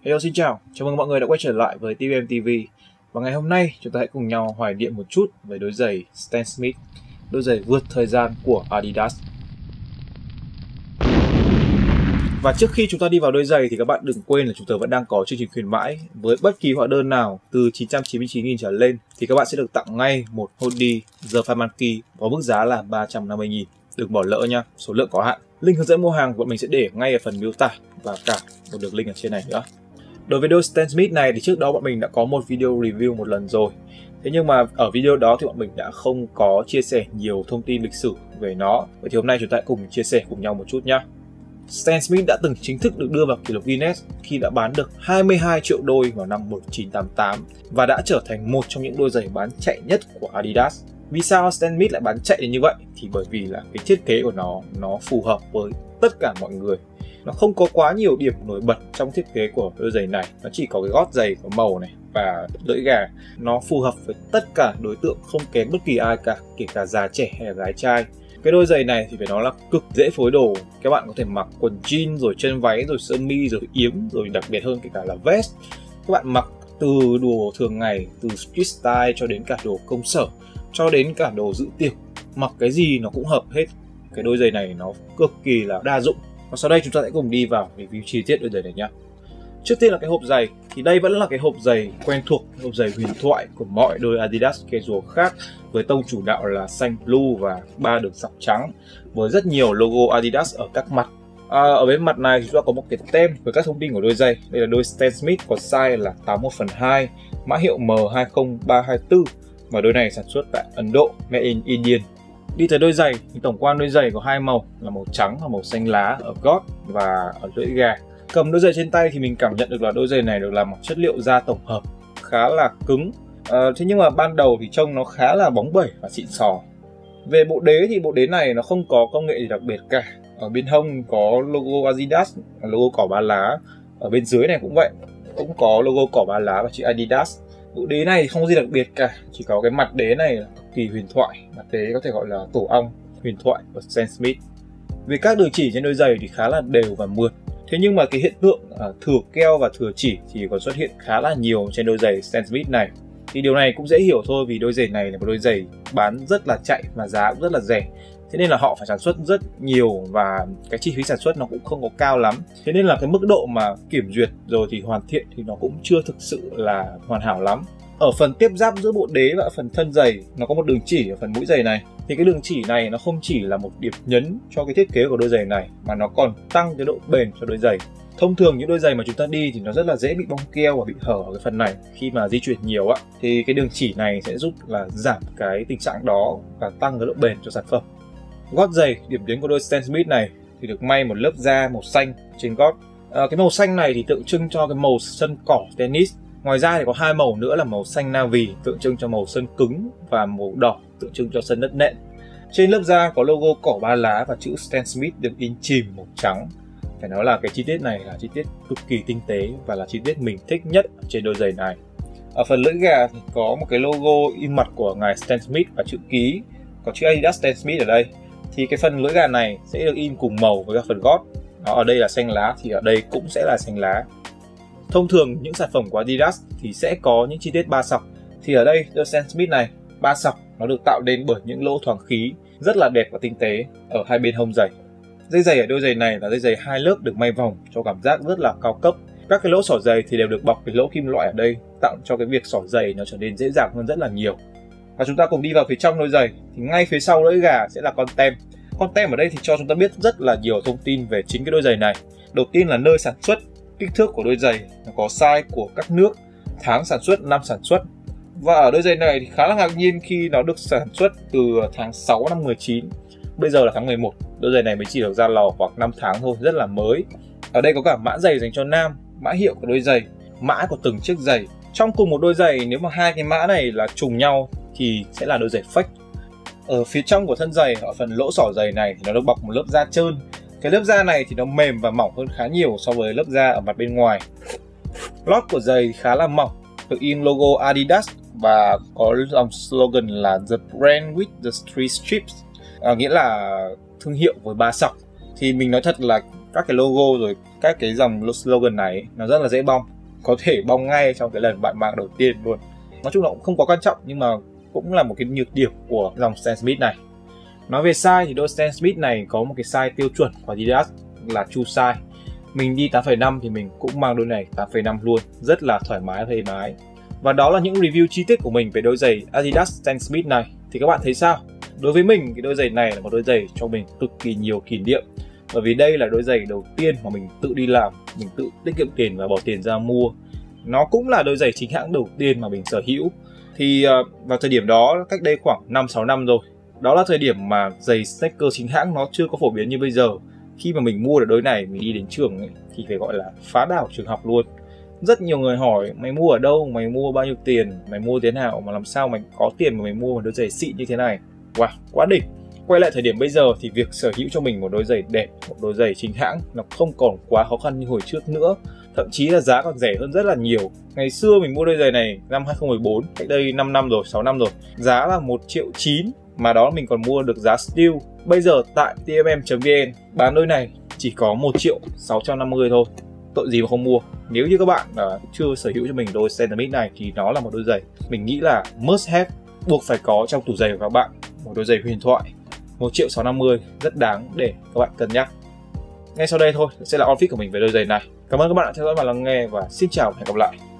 Hello, xin chào, chào mừng mọi người đã quay trở lại với TVM TV. Và ngày hôm nay chúng ta hãy cùng nhau hoài niệm một chút về đôi giày Stan Smith, đôi giày vượt thời gian của Adidas. Và trước khi chúng ta đi vào đôi giày thì các bạn đừng quên là chúng ta vẫn đang có chương trình khuyến mãi. Với bất kỳ hóa đơn nào từ 999.000 trở lên thì các bạn sẽ được tặng ngay một hoodie The Five Monkey có mức giá là 350.000. Đừng bỏ lỡ nha, số lượng có hạn. Link hướng dẫn mua hàng bọn mình sẽ để ngay ở phần miêu tả và cả một đường link ở trên này nữa. Đối với đôi Stan Smith này thì trước đó bọn mình đã có một video review một lần rồi. Thế nhưng mà ở video đó thì bọn mình đã không có chia sẻ nhiều thông tin lịch sử về nó. Vậy thì hôm nay chúng ta hãy cùng chia sẻ cùng nhau một chút nhé. Stan Smith đã từng chính thức được đưa vào kỷ lục Guinness khi đã bán được 22 triệu đôi vào năm 1988 và đã trở thành một trong những đôi giày bán chạy nhất của Adidas. Vì sao Stan Smith lại bán chạy đến như vậy? Thì bởi vì là cái thiết kế của nó phù hợp với tất cả mọi người. Nó không có quá nhiều điểm nổi bật trong thiết kế của đôi giày này. Nó chỉ có cái gót giày có màu này và lưỡi gà. Nó phù hợp với tất cả đối tượng, không kén bất kỳ ai cả, kể cả già trẻ hay là gái trai. Cái đôi giày này thì phải nói là cực dễ phối đồ. Các bạn có thể mặc quần jean, rồi chân váy, rồi sơ mi, rồi yếm, rồi đặc biệt hơn kể cả là vest. Các bạn mặc từ đồ thường ngày, từ street style cho đến cả đồ công sở, cho đến cả đồ dự tiệc. Mặc cái gì nó cũng hợp hết. Cái đôi giày này nó cực kỳ là đa dụng. Và sau đây chúng ta sẽ cùng đi vào review chi tiết đôi giày này nhé. Trước tiên là cái hộp giày. Thì đây vẫn là cái hộp giày quen thuộc, hộp giày huyền thoại của mọi đôi Adidas casual khác, với tông chủ đạo là xanh blue và 3 đường dọc trắng, với rất nhiều logo Adidas ở các mặt. Ở bên mặt này thì chúng ta có một cái tem với các thông tin của đôi giày. Đây là đôi Stan Smith có size là 81/2, mã hiệu M20324, và đôi này sản xuất tại Ấn Độ, made in Indian. Đi tới đôi giày thì tổng quan đôi giày có hai màu là màu trắng và màu xanh lá ở gót và ở lưỡi gà. Cầm đôi giày trên tay thì mình cảm nhận được là đôi giày này được làm bằng chất liệu da tổng hợp khá là cứng. Thế nhưng mà ban đầu thì trông nó khá là bóng bẩy và xịn sò. Về bộ đế thì bộ đế này nó không có công nghệ gì đặc biệt cả. Ở bên hông có logo Adidas, logo cỏ ba lá. Ở bên dưới này cũng vậy, cũng có logo cỏ ba lá và chữ Adidas. Bộ đế này không có gì đặc biệt cả, chỉ có cái mặt đế này là cực kỳ huyền thoại, mặt đế có thể gọi là tổ ong huyền thoại của Stan Smith. Về các đường chỉ trên đôi giày thì khá là đều và mượt. Thế nhưng mà cái hiện tượng thừa keo và thừa chỉ thì còn xuất hiện khá là nhiều trên đôi giày Stan Smith này. Thì điều này cũng dễ hiểu thôi, vì đôi giày này là một đôi giày bán rất là chạy và giá cũng rất là rẻ. Thế nên là họ phải sản xuất rất nhiều và cái chi phí sản xuất nó cũng không có cao lắm. Thế nên là cái mức độ mà kiểm duyệt rồi thì hoàn thiện thì nó cũng chưa thực sự là hoàn hảo lắm. Ở phần tiếp giáp giữa bộ đế và phần thân giày nó có một đường chỉ ở phần mũi giày này. Thì cái đường chỉ này nó không chỉ là một điểm nhấn cho cái thiết kế của đôi giày này mà nó còn tăng cái độ bền cho đôi giày. Thông thường những đôi giày mà chúng ta đi thì nó rất là dễ bị bong keo và bị hở ở cái phần này. Khi mà di chuyển nhiều á thì cái đường chỉ này sẽ giúp là giảm cái tình trạng đó và tăng cái độ bền cho sản phẩm. Gót giày, điểm nhấn của đôi Stan Smith này thì được may một lớp da màu xanh trên gót. Cái màu xanh này thì tượng trưng cho cái màu sân cỏ tennis. Ngoài ra thì có hai màu nữa là màu xanh navy tượng trưng cho màu sân cứng và màu đỏ tượng trưng cho sân đất nện. Trên lớp da có logo cỏ ba lá và chữ Stan Smith được in chìm màu trắng. Phải nói là cái chi tiết này là chi tiết cực kỳ tinh tế và là chi tiết mình thích nhất trên đôi giày này. Ở phần lưỡi gà thì có một cái logo in mặt của ngài Stan Smith và chữ ký, có chữ Adidas Stan Smith ở đây. Thì cái phần lưỡi gà này sẽ được in cùng màu với các phần gót. Ở đây là xanh lá thì ở đây cũng sẽ là xanh lá. Thông thường những sản phẩm của Adidas thì sẽ có những chi tiết ba sọc. Thì ở đây đôi Stan Smith này, ba sọc nó được tạo nên bởi những lỗ thoáng khí rất là đẹp và tinh tế ở hai bên hông giày. Dây giày ở đôi giày này là dây giày hai lớp được may vòng cho cảm giác rất là cao cấp. Các cái lỗ xỏ giày thì đều được bọc cái lỗ kim loại ở đây, tạo cho cái việc xỏ giày nó trở nên dễ dàng hơn rất là nhiều. Và chúng ta cùng đi vào phía trong đôi giày thì ngay phía sau lưỡi gà sẽ là con tem. Con tem ở đây thì cho chúng ta biết rất là nhiều thông tin về chính cái đôi giày này. Đầu tiên là nơi sản xuất, kích thước của đôi giày, nó có size của các nước, tháng sản xuất, năm sản xuất. Và ở đôi giày này thì khá là ngạc nhiên khi nó được sản xuất từ tháng 6 năm 19. Bây giờ là tháng 11, đôi giày này mới chỉ được ra lò khoảng 5 tháng thôi, rất là mới. Ở đây có cả mã giày dành cho nam, mã hiệu của đôi giày, mã của từng chiếc giày. Trong cùng một đôi giày, nếu mà hai cái mã này là trùng nhau thì sẽ là đôi giày fake. Ở phía trong của thân giày, ở phần lỗ xỏ giày này thì nó được bọc một lớp da trơn. Cái lớp da này thì nó mềm và mỏng hơn khá nhiều so với lớp da ở mặt bên ngoài. Lót của giày khá là mỏng, được in logo Adidas và có dòng slogan là The Brand with the Three Strips, nghĩa là thương hiệu với ba sọc. Thì mình nói thật là các cái logo rồi các cái dòng slogan này ấy, nó rất là dễ bong, có thể bong ngay trong cái lần bạn mang đầu tiên luôn. Nói chung là cũng không quá quan trọng, nhưng mà cũng là một cái nhược điểm của dòng Stan Smith này. Nói về size thì đôi Stan Smith này có một cái size tiêu chuẩn của Adidas là true size. Mình đi 8,5 thì mình cũng mang đôi này 8,5 luôn, rất là thoải mái và êm ái. Và đó là những review chi tiết của mình về đôi giày Adidas Stan Smith này. Thì các bạn thấy sao? Đối với mình, cái đôi giày này là một đôi giày cho mình cực kỳ nhiều kỷ niệm. Bởi vì đây là đôi giày đầu tiên mà mình tự đi làm, mình tự tiết kiệm tiền và bỏ tiền ra mua. Nó cũng là đôi giày chính hãng đầu tiên mà mình sở hữu. Thì vào thời điểm đó, cách đây khoảng 5-6 năm rồi, đó là thời điểm mà giày sneaker chính hãng nó chưa có phổ biến như bây giờ. Khi mà mình mua được đôi này, mình đi đến trường ấy, thì phải gọi là phá đảo trường học luôn. Rất nhiều người hỏi mày mua ở đâu, mày mua bao nhiêu tiền, mày mua thế nào, mà làm sao mày có tiền mà mày mua một đôi giày xịn như thế này. Wow, quá đỉnh. Quay lại thời điểm bây giờ thì việc sở hữu cho mình một đôi giày đẹp, một đôi giày chính hãng nó không còn quá khó khăn như hồi trước nữa. Thậm chí là giá còn rẻ hơn rất là nhiều. Ngày xưa mình mua đôi giày này năm 2014, cách đây 5 năm rồi, 6 năm rồi, giá là 1,9 triệu, mà đó mình còn mua được giá steel. Bây giờ tại tmm.vn bán đôi này chỉ có 1.650.000 thôi. Tội gì mà không mua. Nếu như các bạn chưa sở hữu cho mình đôi Stan Smith này thì nó là một đôi giày mình nghĩ là must have, buộc phải có trong tủ giày của các bạn. Một đôi giày huyền thoại 1.650.000, rất đáng để các bạn cân nhắc. Ngay sau đây thôi sẽ là outfit của mình về đôi giày này. Cảm ơn các bạn đã theo dõi và lắng nghe, và xin chào và hẹn gặp lại.